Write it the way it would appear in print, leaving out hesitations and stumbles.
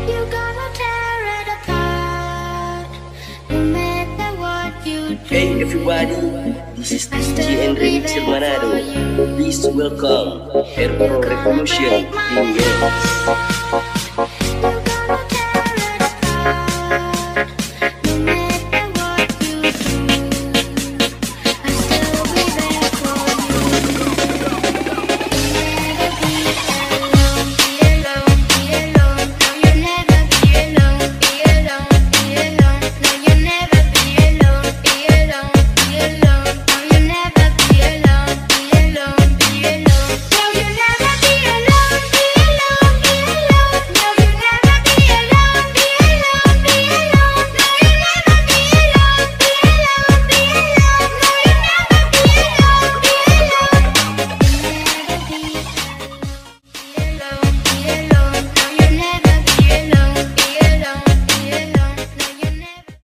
You're gonna tear it apart, no matter what you do. Hey everybody, this is DJ and Remix Manado. Please welcome Airport Revolution in